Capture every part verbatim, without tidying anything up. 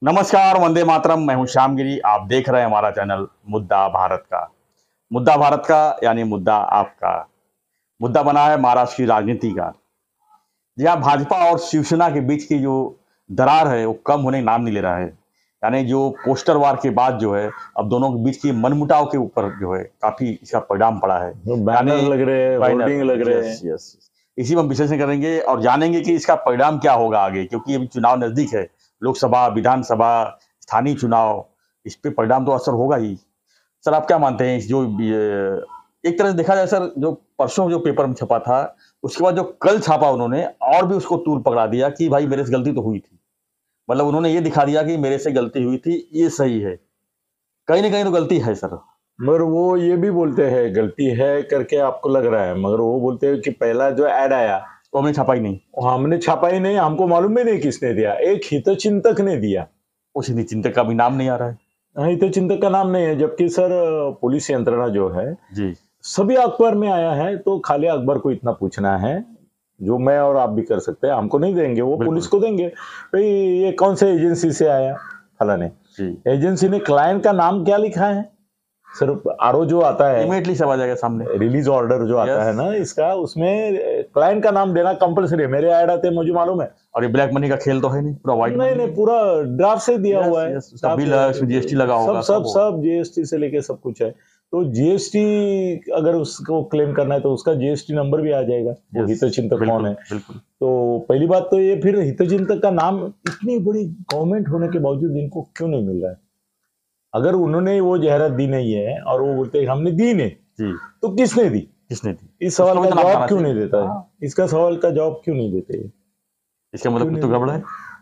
नमस्कार, वंदे मातरम। मैं हूं श्यामगिरी। आप देख रहे हैं हमारा चैनल मुद्दा भारत का। मुद्दा भारत का यानी मुद्दा आपका। मुद्दा बना है महाराष्ट्र की राजनीति का, जहां भाजपा और शिवसेना के बीच की जो दरार है वो कम होने का नाम नहीं ले रहा है। यानी जो पोस्टर वार के बाद जो है अब दोनों के बीच की मनमुटाव के ऊपर जो है काफी इसका परिणाम पड़ा है। बैनर लग रहे हैं, होर्डिंग लग रहे हैं। Yes, yes. इसी में हम विश्लेषण करेंगे और जानेंगे कि इसका परिणाम क्या होगा आगे, क्योंकि अभी चुनाव नजदीक है। लोकसभा, विधानसभा, स्थानीय चुनाव, इस पे परिणाम तो असर होगा ही। सर, आप क्या मानते हैं? इस जो एक तरह से देखा जाए सर, जो परसों जो पेपर में छपा था उसके बाद जो कल छापा उन्होंने और भी उसको तूल पकड़ा दिया कि भाई मेरे से गलती तो हुई थी। मतलब उन्होंने ये दिखा दिया कि मेरे से गलती हुई थी, ये सही है। कहीं ना कहीं तो गलती है सर। मगर वो ये भी बोलते हैं गलती है करके आपको लग रहा है, मगर वो बोलते हैं कि पहला जो ऐड आया वो हमने छापा ही नहीं। हमने छापा ही नहीं, हमको मालूम भी नहीं किसने दिया। एक हितचिंतक ने दिया। उस चिंतक का भी नाम नहीं आ रहा है। हितचिंतक का नाम नहीं है, जबकि सर पुलिस यंत्रणा जो है जी सभी अखबार में आया है। तो खाली अखबार को इतना पूछना है जो मैं और आप भी कर सकते हैं, हमको नहीं देंगे, वो पुलिस को देंगे। भाई ये कौन से एजेंसी से आया, फलाने एजेंसी ने क्लाइंट का नाम क्या लिखा है। सिर्फ आरओ जो आता है इमीडिएटली सब आ जाएगा सामने, रिलीज ऑर्डर जो आता है ना इसका, उसमें क्लाइंट का नाम देना कंपलसरी है। मेरे ऐड आते हैं, मुझे मालूम है। और ये ब्लैक मनी का खेल तो है नहीं, पूरा व्हाइट नहीं नहीं, पूरा ड्राफ्ट से दिया yes, हुआ है। yes, उसका बिल है, उसमें जीएसटी लगा होगा, सब सब सब जीएसटी से लेके सब कुछ है। तो जीएसटी अगर उसको क्लेम करना है तो उसका जीएसटी नंबर भी आ जाएगा। वो हितचिंतक कौन है। बिल्कुल। तो पहली बात तो ये, फिर हितचिंतक का नाम इतनी बड़ी गवर्नमेंट होने के बावजूद इनको क्यों नहीं मिल रहा है? अगर उन्होंने वो जाहिरात दी नहीं है और वो बोलते हैं हमने दी नहीं जी, तो किसने दी? किसने दी? इस सवाल का जवाब क्यों नहीं देता है? इसका सवाल का जवाब क्यों नहीं देते? इसका मतलब तो गड़बड़ है।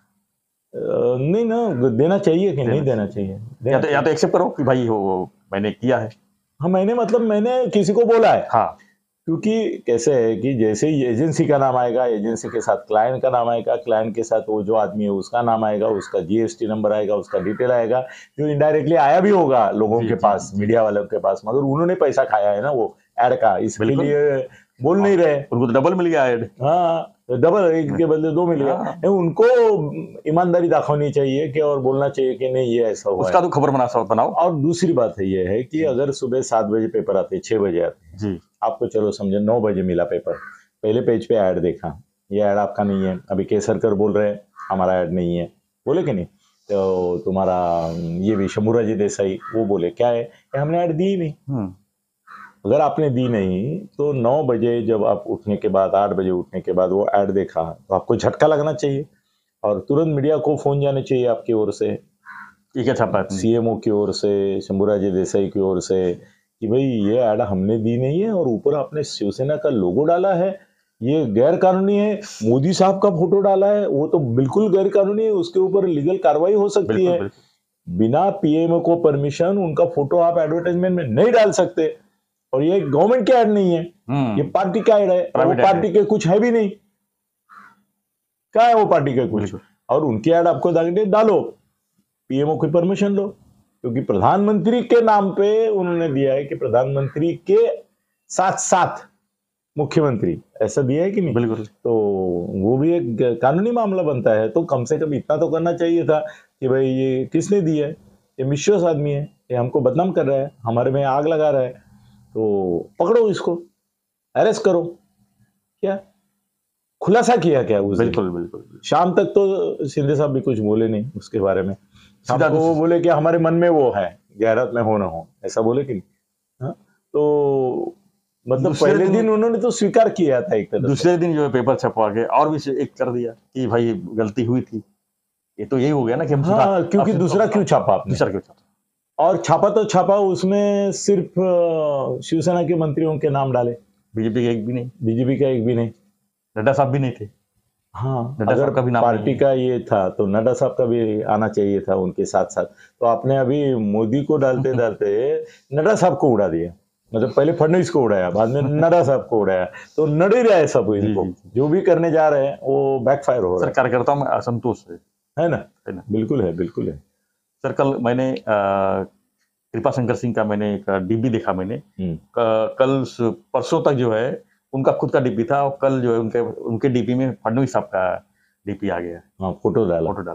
नहीं ना, देना चाहिए कि नहीं देना चाहिए? या तो या तो एक्सेप्ट करो कि भाई हो मैंने किया है। हाँ, मैंने मतलब मैंने किसी को बोला है। हाँ, क्योंकि कैसे है कि जैसे ही एजेंसी का नाम आएगा, एजेंसी के साथ क्लाइंट का नाम आएगा, क्लाइंट के साथ वो जो आदमी है उसका नाम आएगा, उसका जीएसटी नंबर आएगा, उसका डिटेल आएगा, जो इनडायरेक्टली आया भी होगा लोगों के पास, मीडिया वालों के पास, मगर उन्होंने पैसा खाया है ना वो ऐड का, इसके लिए बोल नहीं रहे। उनको तो डबल मिल गया ऐड। हाँ, डबल, एक के बदले दो मिल गया। उनको ईमानदारी दिखानी चाहिए कि और बोलना चाहिए कि नहीं ये ऐसा हुआ, उसका तो खबर बना बनाओ। और दूसरी बात है ये है कि अगर सुबह सात बजे पेपर आते, छह बजे आते जी, आपको चलो समझे नौ बजे मिला पेपर, पहले पेज पे ऐड देखा, ये ऐड आपका नहीं है। अभी केसरकर बोल रहे हैं हमारा ऐड नहीं है, बोले कि नहीं? तो तुम्हारा ये भी शंभूराजी देसाई वो बोले क्या है, हमने ऐड दी नहीं। अगर आपने दी नहीं तो नौ बजे जब आप उठने के बाद, आठ बजे उठने के बाद वो ऐड देखा तो आपको झटका लगना चाहिए और तुरंत मीडिया को फोन जाने चाहिए आपकी ओर से, क्या छापा सीएमओ की ओर से, शंभूराजी देसाई की ओर से, कि भाई ये ऐड हमने दी नहीं है और ऊपर आपने शिवसेना का लोगो डाला है, ये गैर कानूनी है। मोदी साहब का फोटो डाला है, वो तो बिल्कुल गैर कानूनी है, उसके ऊपर लीगल कार्रवाई हो सकती है। बिना पीएमओ को परमिशन उनका फोटो आप एडवर्टाइजमेंट में नहीं डाल सकते। और ये गवर्नमेंट के ऐड नहीं है, ये पार्टी का ऐड है, वो पार्टी के कुछ है भी नहीं। क्या है वो पार्टी का कुछ? और उनकी ऐड आपको डालो, पीएमओ की परमिशन लो, क्योंकि प्रधानमंत्री के नाम पे उन्होंने दिया है कि प्रधानमंत्री के साथ साथ मुख्यमंत्री, ऐसा दिया है कि नहीं? बिल्कुल। तो वो भी एक कानूनी मामला बनता है। तो कम से कम इतना तो करना चाहिए था कि भाई ये किसने दिया है, ये मिशोस आदमी है, ये हमको बदनाम कर रहा है, हमारे में आग लगा रहा है, तो पकड़ो इसको, अरेस्ट करो। क्या खुलासा किया क्या उस? बिल्कुल बिल्कुल। शाम तक तो शिंदे साहब भी कुछ बोले नहीं उसके बारे में। सीधा वो बोले कि हमारे मन में वो है, गैरत में हो ना हो, ऐसा बोले कि नहीं? हाँ? तो मतलब पहले दिन उन्होंने तो स्वीकार किया था एक तरह। दूसरे दिन जो है पेपर छपवा के और भी एक कर दिया कि भाई गलती हुई थी। ये तो यही हो गया ना कि हम हाँ, क्योंकि दूसरा क्यों छापा आपने? दूसरा क्यों छापा? और छापा तो छापा, उसमें सिर्फ शिवसेना के मंत्रियों के नाम डाले, बीजेपी का एक भी नहीं, बीजेपी का एक भी नहीं, नड्डा साहब भी नहीं थे। हाँ, अगर का भी पार्टी का ये था तो नड्डा साहब का भी आना चाहिए था उनके साथ साथ। तो आपने अभी मोदी को डालते डालते नड्डा साहब को उड़ा दिया। मतलब पहले फडणवीस को उड़ाया, बाद में नड्डा साहब को उड़ाया, तो नड़ ही रहा है सब इनको। जो भी करने जा रहे हैं वो बैकफायर हो रहा है। कार्यकर्ताओं में असंतोष है, है ना? है ना? बिल्कुल है, बिल्कुल है। सर, कल मैंने कृपा शंकर सिंह का मैंने एक डीपी देखा। मैंने कल परसों तक जो है उनका खुद का डीपी था, और कल जो है उनके उनके डीपी में फडणवीस साहब का डीपी आ गया। हाँ, फोटो डाला फोटो डाला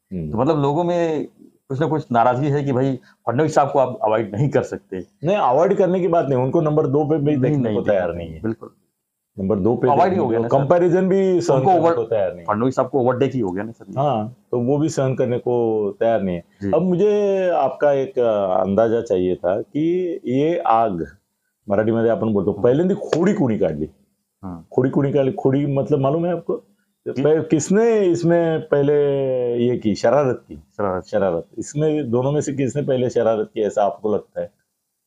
हम्म। तो मतलब लोगों में कुछ ना कुछ नाराजगी है कि भाई फडणवीस साहब को आप अवॉइड नहीं कर सकते। नहीं, अवॉइड करने की बात नहीं, उनको नंबर दो पे भी नहीं देखने नहीं को तैयार देखना नहीं चाहिए, है। बिल्कुल नंबर दो पे अवॉइड ही देखने हो गया को ना सर, कंपैरिजन भी सहन उनको करने ओवर को तैयार नहीं है। फडणवीस साहब को ओवरटेक ही हो गया ना सर ये। हाँ, तो वो भी सहन करने को तैयार नहीं है। जी अब मुझे आपका एक अ, अंदाजा चाहिए था कि ये आग मराठीमध्ये आपण बोलतो हम्म, पहिल्यांदा खोडी कोणी काढली? हम्म। खोडी कोणी काढली? खोडी मतलब मालूम है आपको? कि- पह- किसने इसमें पहले ये की शरारत की? शरारत शरारत इसमें दोनों में से किसने पहले शरारत की ऐसा आपको लगता है?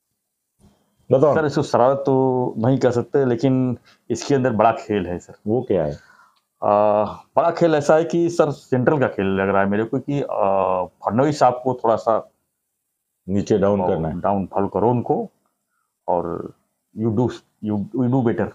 बताओ सर ना। इसको शरारत तो नहीं कह सकते, लेकिन इसके अंदर बड़ा खेल है सर। वो क्या है? आ, बड़ा खेल ऐसा है कि सर सेंट्रल का खेल लग रहा है मेरे को कि आ, फडणवीस साहब को थोड़ा सा नीचे डाउन करना है। डाउन फॉल करो उनको, और you do you you do better.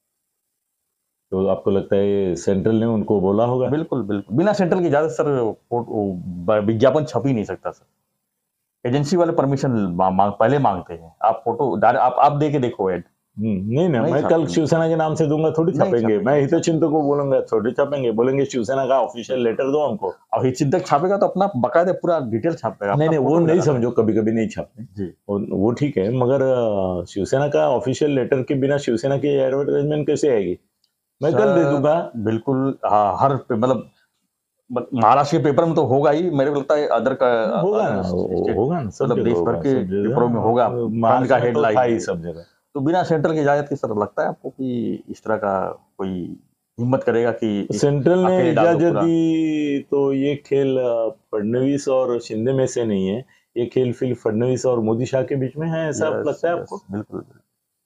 तो आपको लगता है ये सेंट्रल ने उनको बोला होगा? बिल्कुल बिल्कुल, बिना सेंट्रल की इजाजत सर वो- वो ब- विज्ञापन छप ही नहीं सकता सर। एजेंसी वाले परमिशन मा, मा, पहले मांगते हैं। आप फोटो डायरेक्ट आप आप दे के देखो ऐड। हम्म, नहीं ना, नहीं मैं कल छापेंगे। शिवसेना के नाम से दूंगा थोड़ी नहीं छापेंगे। छापेंगे, मैं नहीं हितचिंतक को बोलूंगा थोड़ी छापेंगे, बोलेंगे शिवसेना का ऑफिशियल लेटर दो हमको। और हितचिंतक छापेगा तो अपना बकायदे पूरा डिटेल छापेगा, नहीं अपना नहीं, वो फोटो भी नहीं लगा समझो, कभी कभी नहीं छापते जी। वो वो ठीक है, मगर अ, शिवसेना का ऑफिशियल लेटर के बिना शिवसेना की एडवर्टाइजमेंट कैसे आएगी? मैं कल दे सर, दूंगा। बिल्कुल हाँ, हर पे- मतलब मत- महाराष्ट्र के पेपर में तो होगा ही, मेरे को लगता है अदर का होगा अदर ना, वो- स्टेट होगा ना, सब मतलब जगह देश भर होगा, के सब जगह। पेपरों में होगा, हाँ, फ्रंट महाराष्ट्र का में तो हेडलाइन था ही है। सब जगह। तो बिना सेंट्रल की इजाजत के सर लगता है आपको कि इस तरह का कोई हिम्मत करेगा कि इस- सेंट्रल ने अकेले डाल दो इजाजत पूरा? दी तो ये खेल अ, फडणवीस और शिंदे में से नहीं है, ये खेल फिर फडणवीस और मोदी शाह के बीच में है, ऐसा यस, लगता है यस, आपको? बिल्कुल बिल्कुल।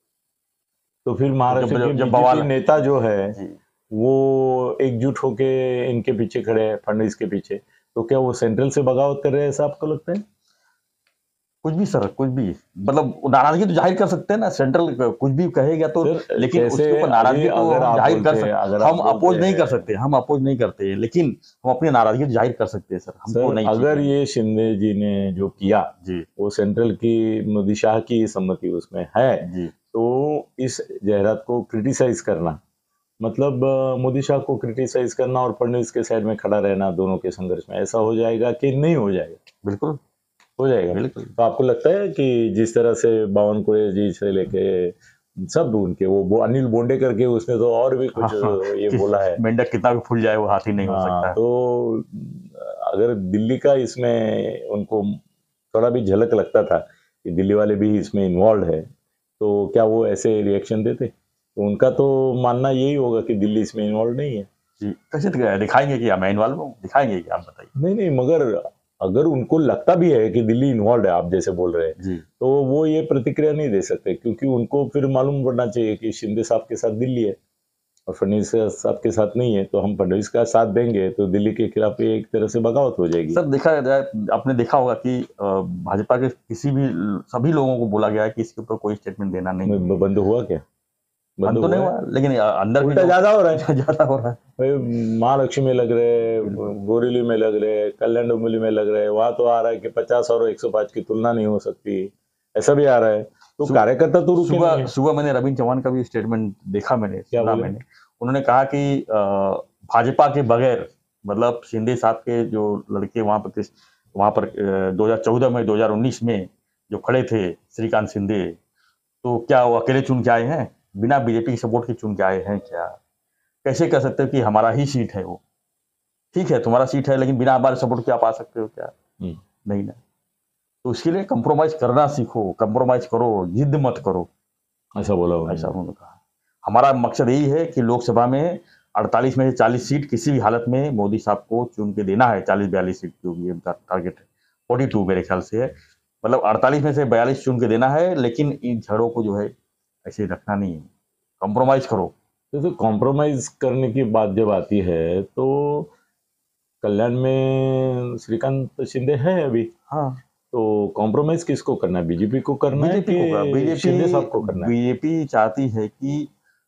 तो फिर महाराष्ट्र जब के जब जब बीजेपी बवाल नेता जो है जी, वो एकजुट होके इनके पीछे खड़े हैं, फडणवीस के पीछे, तो क्या वो सेंट्रल से बगावत कर रहे हैं, ऐसा आपको लगता है? कुछ भी सर, कुछ भी मतलब वो नाराजगी तो जाहिर कर सकते हैं ना, सेंट्रल कुछ भी कहेगा तो, सर, लेकिन जैसे उसके ऊपर अभी नाराजगी तो अगर हम आप जाहिर कर बोलते हैं, सकते अगर हैं। आप हम बोलते अपोज नहीं कर हैं- सकते, हम अपोज नहीं करते, लेकिन हम अपनी नाराजगी तो जाहिर कर सकते हैं सर। हमको सर, नहीं अगर चाहिए। ये शिंदे जी ने जो किया जी वो सेंट्रल की मोदी शाह की सम्मति उसमें है, जी तो इस जाहिरात को क्रिटिसाइज करना मतलब अ, मोदी शाह को क्रिटिसाइज करना और फडणवीस के साइड में खड़ा रहना दोनों के संघर्ष में, ऐसा हो जाएगा कि नहीं हो जाएगा? बिल्कुल हो जाएगा। बिल्कुल। तो आपको लगता है कि जिस तरह से बावनकुळे जी से लेके सब उनके वो, वो अनिल बोंडे करके उसने तो और भी कुछ हाँ, ये कि बोला है। मेंढक कितना भी फूल जाए वो हाथी नहीं हो हाँ, सकता है। तो अगर दिल्ली का इसमें उनको थोड़ा भी झलक लगता था कि दिल्ली वाले भी इसमें इन्वॉल्व है, तो क्या वो ऐसे रिएक्शन देते? तो उनका तो मानना यही होगा कि दिल्ली इसमें इन्वॉल्व नहीं है। जी, कैसे दिखा- दिखाएंगे कि मैं इन्वॉल्व हूँ, दिखाएंगे कि आप बताइए। नहीं नहीं, मगर अगर उनको लगता भी है कि दिल्ली इन्वॉल्व है, आप जैसे बोल रहे हैं, जी तो वो ये प्रतिक्रिया नहीं दे सकते, क्योंकि उनको फिर मालूम पड़ना चाहिए कि शिंदे साहब के साथ दिल्ली है और फडणवीस साहब के साथ नहीं है, तो हम फडणवीस का साथ देंगे तो दिल्ली के खिलाफ ये एक तरह से बगावत हो जाएगी। सर, देखा जाए आपने देखा होगा कि अ, भाजपा के किसी भी सभी लोगों को बोला गया है कि इसके ऊपर कोई स्टेटमेंट देना नहीं है। बंद हुआ क्या? बंद तो नहीं है? हुआ, लेकिन अ, अंदर भी उल्टा जो- ज्यादा हो रहा है। ज्यादा हो रहा है। भाई, महालक्ष्मी में लग रहे, बोरीली में लग रहे, कल्याण डोंबिवली में लग रहे, वहां तो आ रहा है कि पचास और एक सौ पांच की तुलना नहीं हो सकती, ऐसा भी आ रहा है। तो सु- कार्यकर्ता तो रुके नहीं सुबह है। सुबह मैंने रविंद्र चौहान का भी स्टेटमेंट देखा, मैंने क्या सुना बोले? मैंने। उन्होंने कहा कि अ, भाजपा के बगैर मतलब शिंदे साहब के जो लड़के वहां पर किस वहां पर दो हजार चौदह में दो हजार उन्नीस में जो खड़े थे श्रीकांत शिंदे, तो क्या वो अकेले चुन के आए हैं? बिना बीजेपी की सपोर्ट के चुन के आए हैं क्या? कैसे कह सकते हो कि हमारा ही सीट है वो? ठीक है तुम्हारा सीट है, लेकिन बिना हमारे सपोर्ट के आप आ सकते हो क्या? हम्म। नहीं ना। तो उसके लिए कंप्रोमाइज करना सीखो, कंप्रोमाइज करो, जिद मत करो, ऐसा बोला उन्होंने। ऐसा उन्होंने कहा। हमारा मकसद यही है कि लोकसभा में अड़तालीस में से चालीस सीट किसी भी हालत में मोदी साहब को चुन के देना है। चालीस बयालीस सीट जो भी उनका टारगेट है, फोर्टी टू मेरे ख्याल से है, मतलब अड़तालीस में से बयालीस चुन के देना है, लेकिन इन झड़ों को जो है ऐसे रखना नहीं है, कंप्रोमाइज करो। तो कॉम्प्रोमाइज करने की बात जब आती है तो कल्याण में श्रीकांत शिंदे है अभी, हाँ, तो कॉम्प्रोमाइज किसको करना है? बीजेपी को करना है बीजेपी को कि बीजेपी शिंदे साहब को करना है? बीजेपी चाहती है कि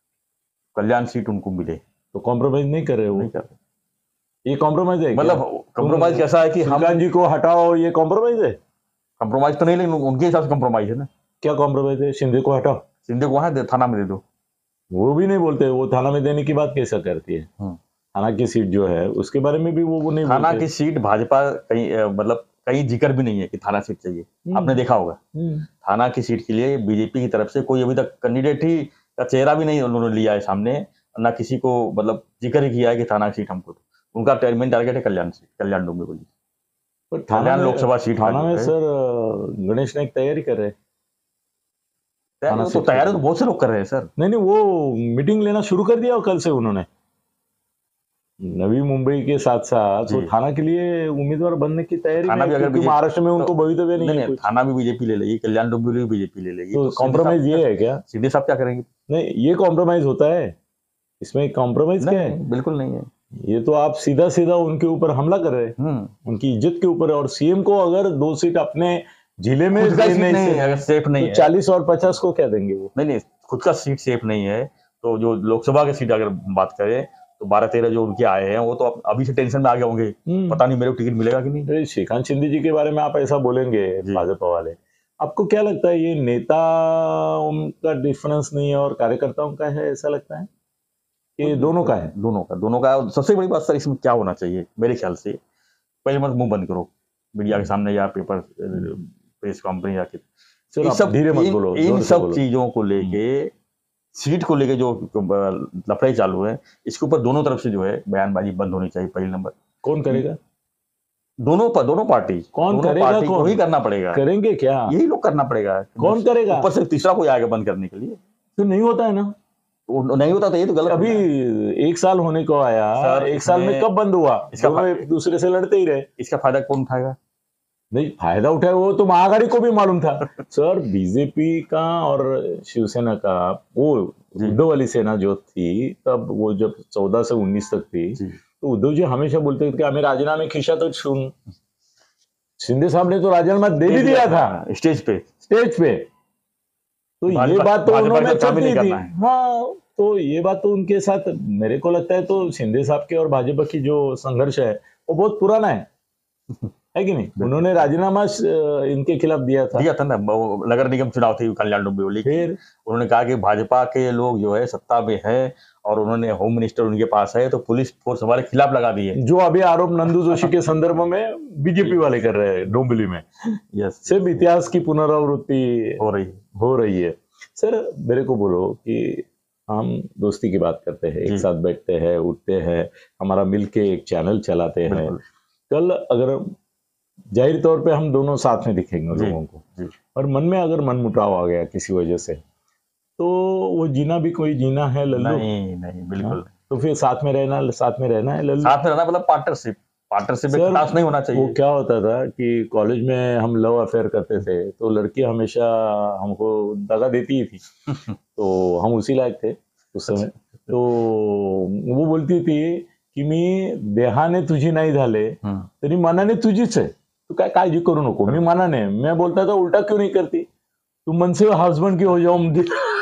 कल्याण सीट उनको मिले, तो कॉम्प्रोमाइज नहीं कर रहे वो। नहीं कर रहे। ये कॉम्प्रोमाइज है क्या? मतलब कंप्रोमाइज कैसा है कि हम श्रीकांत जी को हटाओ, ये कॉम्प्रोमाइज है? कंप्रोमाइज तो नहीं, लेकिन उनके हिसाब से कंप्रोमाइज है ना। क्या कॉम्प्रोमाइज है? शिंदे को हटाओ, शिंदे को वहां दे- थाना में दे दो। वो भी नहीं बोलते, वो थाना में देने की बात कैसा करती है? हम्म। थाना की सीट जो है उसके बारे में भी वो वो नहीं थाना बोलते। की सीट भाजपा कहीं अ, मतलब कहीं जिक्र भी नहीं है कि थाना सीट चाहिए। हम्म, आपने देखा होगा हम्म, थाना की सीट के लिए बीजेपी की तरफ से कोई अभी तक कैंडिडेट ही का चेहरा भी नहीं उन्होंने लिया है सामने, ना किसी को मतलब जिक्र ही किया है कि थाना की सीट हमको दो। उनका मेन टारगेट है कल्याण सीट, कल्याण डोंबिवली, पर थाना कल्याण में लोकसभा सीट का थाना जो में है। सर अ, गणेश नाइक तैयारी कर रहे हैं तैयारी थाना तो सीट के तैयारी तो लिए। बहुत से लोग कर रहे हैं सर। नहीं नहीं, वो मीटिंग लेना शुरू कर दिया कल से उन्होंने। नवी मुंबई के साथ साथ वो जी थाना के लिए उम्मीदवार बनने की तैयारी में थाना है, भी अगर क्योंकि बीजेपी महाराष्ट्र में तो उनको भवितव्य नहीं नहीं है नहीं कुछ। थाना भी बीजेपी ले लेगी, कल्याण डोंबिवली भी बीजेपी ले लेगी, तो तो सीधे साहब कॉम्प्रोमाइज क्या ये है क्या? सीधे साहब क्या करेंगे? नहीं, ये कॉम्प्रोमाइज होता है, इसमें कॉम्प्रोमाइज क्या नहीं है? नहीं बिल्कुल नहीं है। ये तो आप सीधा सीधा उनके ऊपर हमला कर रहे हैं, हम्म उनकी इज्जत के ऊपर। और सीएम को अगर दो सीट अपने जिले में खुद का सीट देने नहीं से है, अगर सेफ नहीं तो है चालीस और पचास को क्या देंगे वो? नहीं नहीं खुद का सीट सेफ नहीं है, तो जो लोकसभा की सीट अगर बात करें तो बारह तेरह जो उनके आए हैं वो तो अब- अभी से टेंशन में आ गए होंगे, हम्म। पता नहीं मेरे को टिकट मिलेगा कि नहीं। अरे श्रीकांत शिंदे जी के बारे में आप ऐसा बोलेंगे जी। भाजपा वाले, आपको क्या लगता है ये नेताओं का डिफरेंस नहीं है और कार्यकर्ताओं का है, ऐसा लगता है कि दोनों का है? दोनों का दोनों का और सबसे बड़ी बात सर इसमें क्या होना चाहिए मेरे ख्याल से, पहले मत मुंह बंद करो मीडिया के सामने या पेपर प्रेस कंपनी या सर इन आप सब धीरे मत इन, बोलो, इन जोर से सब बोलो। चीजों को लेके सीट को लेके जो लफड़ाई चालू है, इसके ऊपर दोनों तरफ से जो है बयानबाजी बंद होनी चाहिए पहले नंबर। कौन करेगा? दोनों पर दोनों पार्टी कौन दोनों करेगा? पार्टी को कौन ही करना पड़ेगा, करेंगे? क्या यही लोग करना पड़ेगा। कौन करेगा? ऊपर से तीसरा कोई आएगा बंद करने के लिए, तो नहीं होता है ना, वो नहीं होता तो ये तो गलत अभी होता है। एक साल होने को आया, सर, एक साल में इसमें- कब बंद हुआ? इसका दोनों फा- एक दूसरे से लड़ते ही रहे। इसका फायदा कौन उठाएगा? नहीं, फायदा उठाया वो तो महाआघाड़ी को भी मालूम था सर। बीजेपी का और शिवसेना का, वो जी। उद्धव वाली सेना जो थी तब, वो जब चौदह से उन्नीस तक थी, जी तो उद्धव जी हमेशा बोलते थे कि हमें राजीनामे खींचा तो सुन। शिंदे साहब ने तो राजीनामा दे भी दिया था स्टेज पे। स्टेज पे, तो ये भाजपा- बात तो भाजपा उन्होंने का काम ही चलती नहीं थी। करना है। हाँ, तो ये बात तो उनके साथ, मेरे को लगता है तो शिंदे साहब के और भाजपा की जो संघर्ष है वो बहुत पुराना है है कि नहीं? उन्होंने राजीनामा अ, इनके खिलाफ दिया था। दिया था ना, वो नगर निगम चुनाव थी कल्याण डोंबिवली की। फिर उन्होंने कहा कि भाजपा के लोग जो है सत्ता में है और उन्होंने होम मिनिस्टर उनके पास है, तो पुलिस फोर्स हमारे खिलाफ लगा दी है। जो अभी आरोप नंदू जोशी के संदर्भ में बीजेपी वाले कर रहे हैं डोंबिवली में, यस सिर्फ इतिहास की पुनरावृत्ति हो रही है। हो रही है। सर मेरे को बोलो कि हम दोस्ती की बात करते हैं, एक जी। साथ बैठते हैं, उठते हैं, हमारा मिलके एक चैनल चलाते हैं। बिल्कुल कल अगर जाहिर तौर पे हम दोनों साथ में दिखेंगे जी, लोगों को, जी। और मन में अगर मन मुटाव आ गया किसी वजह से, तो वो जीना भी कोई जीना है लल्लू। नहीं नहीं बिल्कुल नहीं। तो फिर साथ में रहना साथ में रहना है लल्लू। साथ में रहना मतलब पार्टनरशिप, पार्टनरशिप में सर, खटास नहीं होना वो चाहिए। क्या होता था कि कॉलेज में हम लव अफेयर करते थे, तो लड़की हमेशा हमको दगा देती ही थी तो हम उसी लायक थे उस समय। तो वो बोलती थी की मी देहाने तुझी नाही झाले हम्म, तरी मनाने तुझीच आहे, तू काय काळजी करू नको, मी मनाने। मैं बोलता था उल्टा क्यों नहीं करती, तू मन से हस्बैंड की हो जाओ मुझे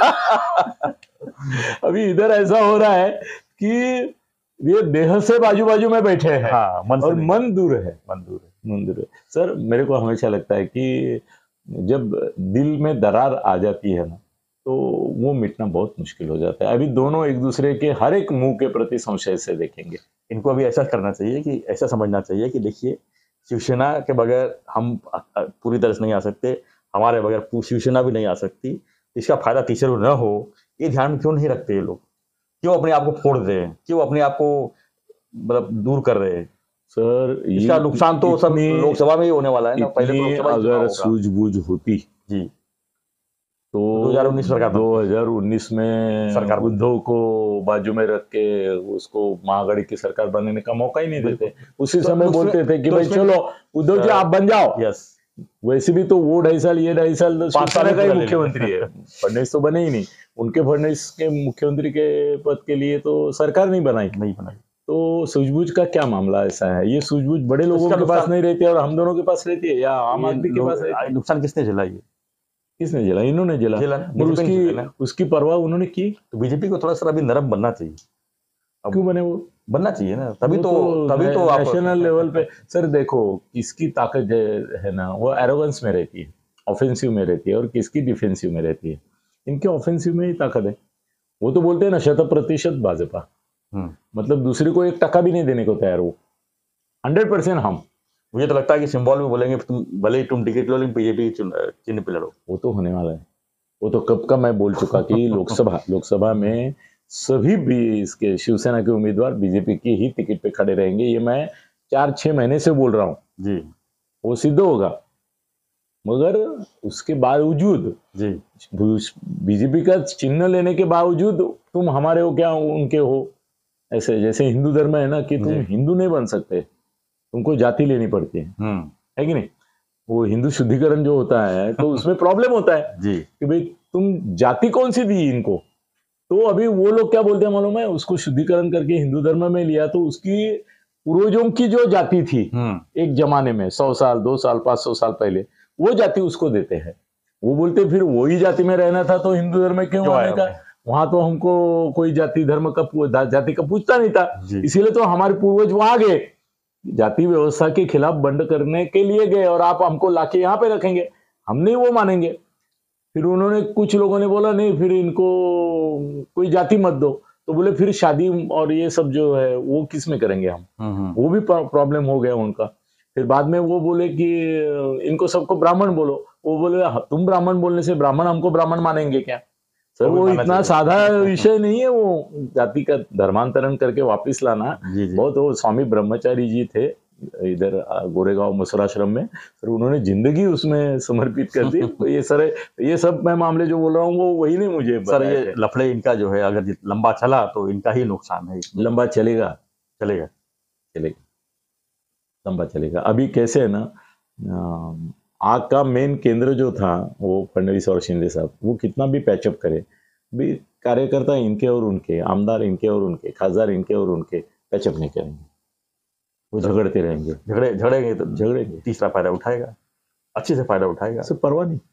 अभी इधर ऐसा हो रहा है कि ये देह से बाजू बाजू में बैठे हैं, हाँ मन से और नहीं, मन दूर है। मन दूर है। मन दूर है। सर मेरे को हमेशा लगता है कि जब दिल में दरार आ जाती है ना, तो वो मिटना बहुत मुश्किल हो जाता है। अभी दोनों एक दूसरे के हर एक मुंह के प्रति संशय से देखेंगे। इनको अभी ऐसा करना चाहिए कि ऐसा समझना चाहिए कि देखिए शिवसेना के बगैर हम अ- अ- पूरी तरह से नहीं आ सकते, हमारे बगैर पू- शिवसेना भी नहीं आ सकती। इसका फायदा तीसरे को न हो, ये ध्यान में क्यों नहीं रखते ये लोग? क्यों अपने आप को फोड़ रहे हैं? क्यों अपने आप को मतलब दूर कर रहे हैं? सर इसका नुकसान तो सब लोकसभा में ही होने वाला है ना। पहले तो इतनी लोकसभा ही चुनाव अगर होगा। सूझबूझ होती जी तो दो हज़ार उन्नीस सरकार बनती। दो हज़ार उन्नीस में सरकार बनती। उद्धव को बाजू में रख के उसको महाआघाड़ी की सरकार बनने का मौका ही नहीं देते। उसी तो समय उसमें- बोलते थे कि तो भाई उसमें- चलो उद्धव जी आप बन जाओ। यस वैसे भी तो वो ढाई साल ये ढाई साल पाँच साल शिवसेना का ही पूरा ले मुख्यमंत्री है, फडणवीस तो बने ही नहीं। उनके फडणवीस के मुख्यमंत्री के पद के लिए तो सरकार नहीं बनाई। नहीं बनाई। तो सूझबूझ का क्या मामला ऐसा है? ये सूझबूझ बड़े लोगों इसका के पास नुकसान- नहीं रहती है और हम दोनों के पास रहती है, या आम ये आदमी के लोग- पास रहती है? नुकसान किसने झेला? ये किसने झेला? इन्होंने झेला। झेला, और बीजेपी ने उसकी झेला ना। उसकी परवाह उन्होंने की तो बीजेपी को थोड़ा सा अभी नरम बनना चाहिए। अब क्यों बने वो? बनना चाहिए ना, तभी वो तो तभी तो आप नेशनल लेवल पे। सर देखो किसकी ताकत है है ना, वो एरोगेंस में रहती है, ऑफेंसिव में रहती है, और किसकी डिफेंसिव में रहती है। इनके ऑफेंसिव में ही ताकत है। वो तो बोलते हैं ना शत प्रतिशत भाजपा, हम्म। मतलब दूसरे को एक टका भी नहीं देने को तैयार वो, हंड्रेड परसेंट हम। मुझे तो लगता है कि सिंबल में बोलेंगे तुम भले ही तुम टिकट लो लेकिन बीजेपी के चुन- चिन्ह पे लड़ो। वो तो होने वाला है, वो तो कब का मैं बोल चुका कि लोकसभा लोकसभा में सभी भी इसके शिवसेना के उम्मीदवार बीजेपी की ही टिकट पे खड़े रहेंगे, ये मैं चार छह महीने से बोल रहा हूँ, जी वो सिद्ध होगा। मगर उसके बावजूद जी बीजेपी का चिन्ह लेने के बावजूद तुम हमारे हो क्या उनके हो, ऐसे जैसे हिंदू धर्म है ना कि तुम जी। हिंदू नहीं बन सकते, तुमको जाति लेनी पड़ती है हम्म। है कि नहीं। वो हिंदू शुद्धिकरण जो होता है तो उसमें प्रॉब्लम होता है जी कि भाई तुम जाति कौन सी दी इनको। तो अभी वो लोग क्या बोलते हैं मालूम है, उसको शुद्धिकरण करके हिंदू धर्म में लिया तो उसकी पूर्वजों की जो जाति थी हम्म एक जमाने में सौ साल दो साल पांच सौ साल पहले, वो जाति उसको देते हैं। वो बोलते फिर वही जाति में रहना था तो हिंदू धर्म में क्यों क्यों आने आया का, आपने? वहां तो हमको कोई जाति धर्म का पू- जाति का पूछता नहीं था, जी इसीलिए तो हमारे पूर्वज वहां गए, जाति व्यवस्था के खिलाफ बंड करने के लिए गए, और आप हमको लाके यहाँ पे रखेंगे, हम नहीं वो मानेंगे। फिर उन्होंने कुछ लोगों ने बोला नहीं फिर इनको कोई जाति मत दो, तो बोले फिर शादी और ये सब जो है वो किस में करेंगे हम, हम्म हम्म। वो भी प्रॉब्लम हो गया उनका। फिर बाद में वो बोले कि इनको सबको ब्राह्मण बोलो, वो बोले "हाँ, तुम ब्राह्मण बोलने से ब्राह्मण हमको ब्राह्मण मानेंगे क्या। सर वो भी वो मानना इतना चाहिए। साधा विषय नहीं है, वो जाति का धर्मांतरण करके वापिस लाना जी जी बहुत। वो स्वामी ब्रह्मचारी जी थे इधर गोरेगांव मसुराश्रम में, फिर उन्होंने जिंदगी उसमें समर्पित कर दी। तो ये सर ये सब मैं मामले जो बोल रहा हूँ वो वही ने मुझे सर बताए ये थे। लफड़े इनका जो है अगर जित- लंबा चला तो इनका ही नुकसान है। लंबा चलेगा चलेगा। चलेगा लंबा चलेगा। अभी कैसे है ना, अ, आग का मेन केंद्र जो था वो फडणवीस और शिंदे साहब, वो कितना भी पैचअप करे भी, कार्यकर्ता इनके और उनके, आमदार इनके और उनके, खासदार इनके और उनके पैचअप नहीं करेंगे, वो झगड़ते रहेंगे झगड़े झगड़ेंगे तो झगड़ेंगे तीसरा फायदा उठाएगा, अच्छे से फायदा उठाएगा। सब परवाह नहीं।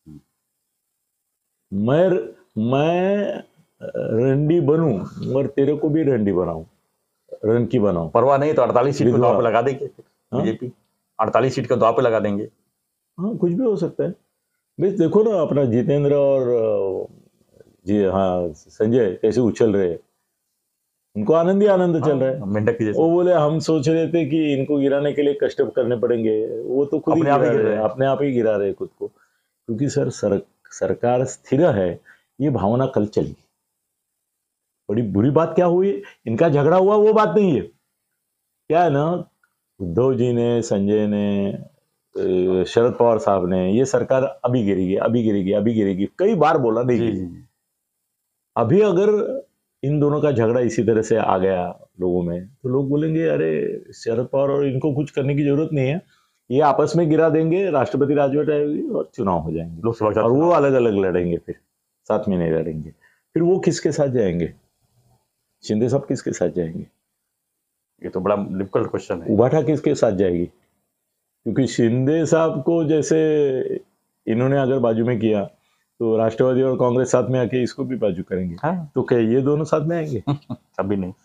मैं मैं रंडी बनूं और तेरे को भी रंडी बनाऊं, रन की बनाऊं। परवाह नहीं तो अड़तालीस सीट को विधवा। दाव पे लगा देंगे हाँ? बीजेपी, अड़तालीस सीट को दाव पे लगा देंगे। हाँ कुछ भी हो सकता है। बस देखो ना अपना जितेंद्र और अ, जी हाँ संजय कैसे उछल रहे हैं, उनको आनंद ही आनंद चल रहा है। हाँ, मेंढक की वो जैसे बोले हम सोच रहे थे कि इनको गिराने के लिए कष्ट करने पड़ेंगे, वो तो खुद ही अपने आप ही गिरा गिर रहे रहे हैं, हैं। अपने आप ही गिरा रहे हैं खुद को। क्योंकि सर, सर सरकार स्थिर है, ये भावना कल चली। बड़ी बुरी बात क्या हुई, इनका झगड़ा हुआ वो बात नहीं है, क्या है ना, उद्धव जी ने, संजय ने, अ, शरद पवार साहब ने, ये सरकार अभी गिरेगी अभी गिरेगी अभी गिरेगी कई बार बोला, नहीं जी गिरी। जी जी। अभी अगर इन दोनों का झगड़ा इसी तरह से आ गया लोगों में तो लोग बोलेंगे अरे शरद पवार और इनको कुछ करने की जरूरत नहीं है, ये आपस में गिरा देंगे, राष्ट्रपति राजवट आएगी और चुनाव हो जाएंगे, लोकसभा का और वो चुनाव। अलग अलग लड़ेंगे, फिर साथ में नहीं लड़ेंगे। फिर वो किसके साथ जाएंगे, शिंदे साहब किसके साथ जाएंगे, ये तो बड़ा डिफिकल्ट क्वेश्चन है। उबाठा किसके साथ जाएगी। क्योंकि शिंदे साहब को जैसे इन्होंने अगर बाजू में किया तो राष्ट्रवादी और कांग्रेस साथ में आके इसको भी बाजू करेंगे। हाँ तो क्या ये दोनों साथ में आएंगे? कभी नहीं।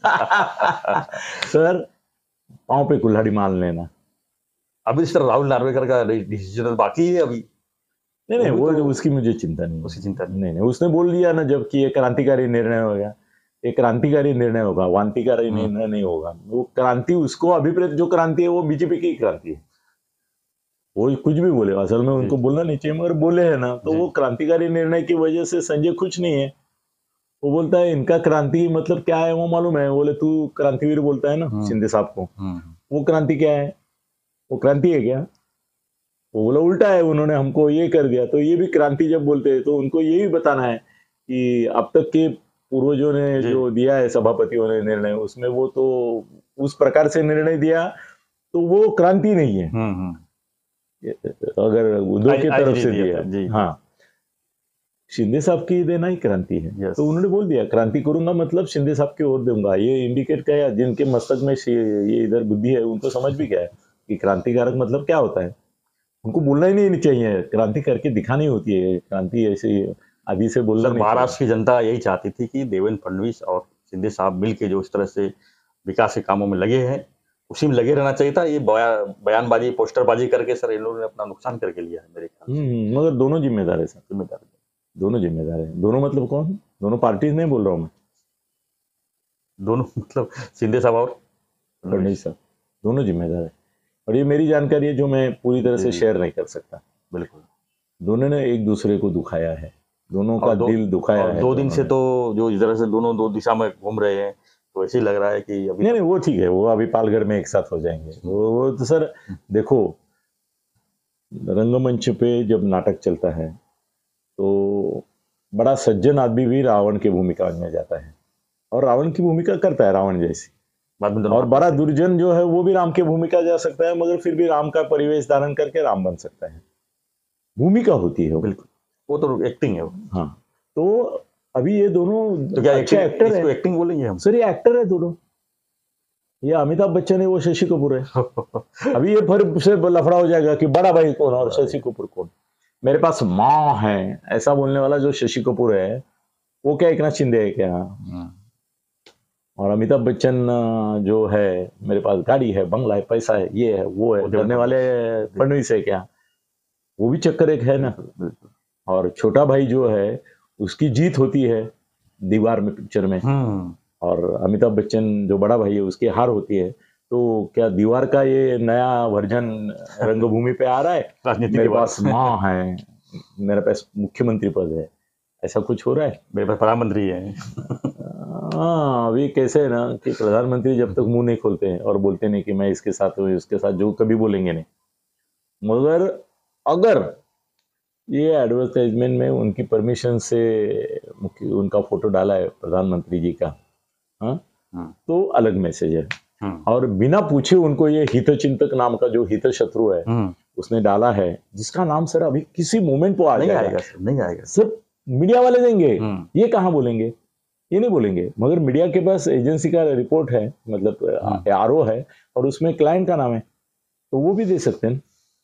सर पाँव पे कुल्हाड़ी मार लेना। अभी इस तरह राहुल नार्वेकर का डिसीजन बाकी है अभी। नहीं नहीं, वो वो तो- उसकी मुझे चिंता नहीं है। उसकी चिंता नहीं। नहीं नहीं, उसने बोल दिया ना जब कि ये क्रांतिकारी निर्णय होगा, एक क्रांतिकारी निर्णय होगा, वांतिकारी हम्म। निर्णय नहीं होगा। वो क्रांति, उसको अभिप्रेत जो क्रांति है वो बीजेपी की क्रांति है। वो कुछ भी बोले, असल में उनको जी। बोलना नहीं चाहिए मगर बोले है ना, तो जी। वो क्रांतिकारी निर्णय की वजह से संजय खुश नहीं है। वो बोलता है इनका क्रांति मतलब क्या है वो मालूम है, बोले तू क्रांतिवीर बोलता है ना हम्म। शिंदे साहब को, हम्म वो क्रांति क्या है, वो क्रांति है क्या? वो बोला उल्टा है, उन्होंने हमको ये कर दिया। तो ये भी क्रांति जब बोलते हैं तो उनको ये भी बताना है कि अब तक के पूर्वजों ने जी। जो दिया है सभापतियों ने निर्णय, उसमें वो तो उस प्रकार से निर्णय दिया तो वो क्रांति नहीं है। हम्म हम्म। अगर उद्धव की आज- आज तरफ जी से दिया दिया, था, जी। हाँ शिंदे साहब की देना ही क्रांति है। Yes. तो उन्होंने बोल दिया क्रांति करूंगा मतलब शिंदे साहब की ओर दूंगा। ये इंडिकेट क्या है, जिनके मस्तक में शे- ये इधर बुद्धि है उनको समझ भी क्या है कि क्रांतिकारक मतलब क्या होता है। उनको बोलना ही नहीं चाहिए, क्रांति करके दिखानी होती है, क्रांति ऐसे आदि से बोलना सर नहीं चाहिए। महाराष्ट्र की जनता यही चाहती थी कि देवेंद्र फडणवीस और शिंदे साहब मिलके जो इस तरह से विकास के कामों में लगे हैं उसी में लगे रहना चाहिए था। ये बया, बयानबाजी पोस्टरबाजी करके सर इन लोगों ने अपना नुकसान करके लिया है मेरे ख्याल से। हम्म, मगर दोनों जिम्मेदार है सर, जिम्मेदार दोनों जिम्मेदार है। दोनों मतलब कौन? दोनों पार्टीज नहीं बोल रहा हूँ मैं, दोनों मतलब शिंदे साहब और फडणवीस साहब दोनों जिम्मेदार है। और ये मेरी जानकारी है जो मैं पूरी तरह से जी। शेयर नहीं कर सकता। बिल्कुल। दोनों ने एक दूसरे को दुखाया है, दोनों का और दो दिल दुखाया और है दो दिन दोनों से ने। तो जो इस तरह से दोनों दो दिशा में घूम रहे हैं, तो ऐसे ही लग रहा है कि अभी नहीं नहीं वो ठीक है, वो अभी पालघर में एक साथ हो जाएंगे। वो, वो तो सर देखो, रंगमंच पे जब नाटक चलता है तो बड़ा सज्जन आदमी भी रावण की भूमिका में जाता है और रावण की भूमिका करता है रावण जैसी। बाद में दोनों और का बड़ा पास है। दुर्जन जो है वो भी राम की भूमिका जा सकता है, मगर फिर भी राम का परिवेश धारण करके राम बन सकता है। भूमिका होती है वो। बिल्कुल, वो तो एक्टिंग है वो। हाँ, तो अभी ये दोनों तो क्या अच्छे एक्टिंग, एक्टर इसको है एक्टिंग बोलेंगे हम? सर, ये एक्टर है दोनों। ये अमिताभ बच्चन है, वो शशि कपूर है। अभी ये फिर से लफड़ा हो जाएगा कि बड़ा भाई कौन और शशि कपूर कौन। मेरे पास माँ है ऐसा बोलने वाला जो शशि कपूर है, वो क्या एक नाथ शिंदे है क्या? और अमिताभ बच्चन जो है, मेरे पास गाड़ी है, बंगला है, पैसा है, ये है, वो है, करने वाले फडणवीस है क्या? वो भी चक्कर एक है ना। और छोटा भाई जो है उसकी जीत होती है दीवार में, पिक्चर में। और अमिताभ बच्चन जो बड़ा भाई है उसकी हार होती है। तो क्या दीवार का ये नया वर्जन रंगभूमि पे आ रहा है? मेरे पास माँ है, मेरे पास मुख्यमंत्री पद है, ऐसा कुछ हो रहा है? मेरे पास प्रधानमंत्री है। हाँ, अभी कैसे है ना कि प्रधानमंत्री जब तक मुंह नहीं खोलते हैं और बोलते नहीं कि मैं इसके साथ हूँ, इसके साथ, जो कभी बोलेंगे नहीं। मगर अगर ये एडवर्टाइजमेंट में उनकी परमिशन से मुख्य उनका फोटो डाला है प्रधानमंत्री जी का, हाँ, तो अलग मैसेज है। और बिना पूछे उनको ये हितचिंतक नाम का जो हित शत्रु है उसने डाला है, जिसका नाम सर अभी किसी मोमेंट पे आ नहीं जाएगा। आएगा सर, नहीं आएगा सर, मीडिया वाले देंगे, ये कहाँ बोलेंगे? ये नहीं बोलेंगे। मगर मीडिया के पास एजेंसी का रिपोर्ट है, मतलब आरओ है, और उसमें क्लाइंट का नाम है, तो वो भी दे सकते हैं।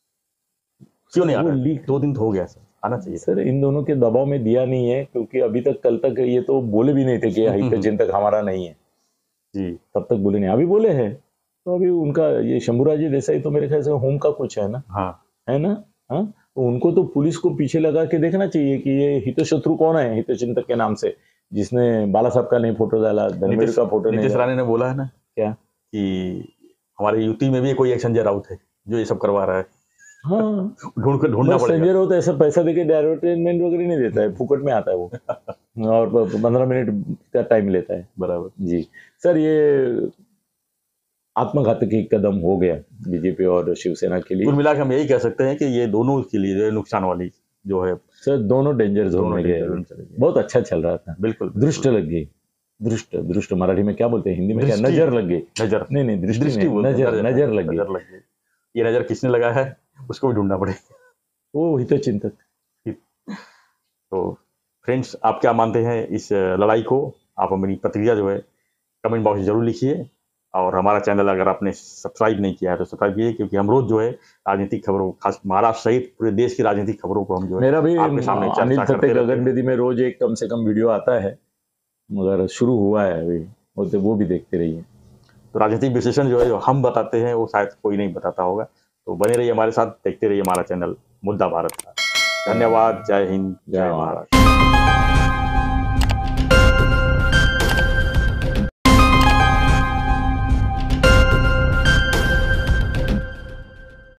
क्यों नहीं आ रहा? लीक दो दिन तो हो गया सर, आना चाहिए सर। इन दोनों के दबाव में दिया नहीं है, क्योंकि अभी तक, कल तक ये तो बोले भी नहीं थे कि हितचिंतक हमारा नहीं है जी, तब तक बोले नहीं, अभी बोले हैं। तो अभी उनका ये शंभूराजी देसाई तो मेरे ख्याल से होम का कुछ है ना, हाँ है ना, हाँ, तो उनको तो पुलिस को पीछे लगा के देखना चाहिए कि ये हित शत्रु कौन है हितचिंतक के नाम से, जिसने बाला साहब का नहीं फोटो डाला, धर्मेंद्र का फोटो नहीं। नीतीश राणे ने बोला है ना क्या कि हमारे यूपी में भी कोई एक संजय राउत है जो ये सब करवा रहा है। हाँ, ढूंढ कर ढूंढना पड़ेगा। संजय राउत ऐसा पैसा देके एडवर्टाइजमेंट वगैरह नहीं देता है, फुकट में आता है वो और पंद्रह मिनट का टाइम लेता है। बराबर जी सर, ये आत्मघातकी कदम हो गया बीजेपी और शिवसेना के लिए। कुल मिलाकर हम यही कह सकते हैं कि ये दोनों के लिए नुकसान वाली जो है सर, दोनों डेंजर जोन में गए। बहुत अच्छा चल रहा था, बिल्कुल। दृष्ट लग गई, दृष्ट दृष्ट मराठी में क्या बोलते हैं, हिंदी में क्या? नजर लग गई। नजर नहीं नहीं, दृष्टि नहीं, नजर नजर लग गई। लग गई। ये नजर किसने लगा है उसको भी ढूंढना पड़ेगा, वो हितचिंतक। तो फ्रेंड्स, आप क्या मानते हैं इस लड़ाई को? आप अपनी प्रतिक्रिया जो है कमेंट बॉक्स में जरूर लिखिए, और हमारा चैनल अगर आपने सब्सक्राइब नहीं किया है तो सब्सक्राइब कीजिए, क्योंकि हम रोज जो है राजनीतिक खबरों, खास महाराष्ट्र सहित पूरे देश की राजनीतिक खबरों को हम जो है मेरा भी आपके सामने अनिल चर्चा थत्ते करते गगन रहते हैं। बेदी में रोज एक कम से कम वीडियो आता है, मगर शुरू हुआ है अभी, वो तो वो भी देखते रहिए। तो राजनीतिक विश्लेषण जो है जो हम बताते हैं वो शायद कोई नहीं बताता होगा, तो बने रहिए हमारे साथ, देखते रहिए हमारा चैनल मुद्दा भारत का। धन्यवाद। जय हिंद, जय महाराष्ट्र।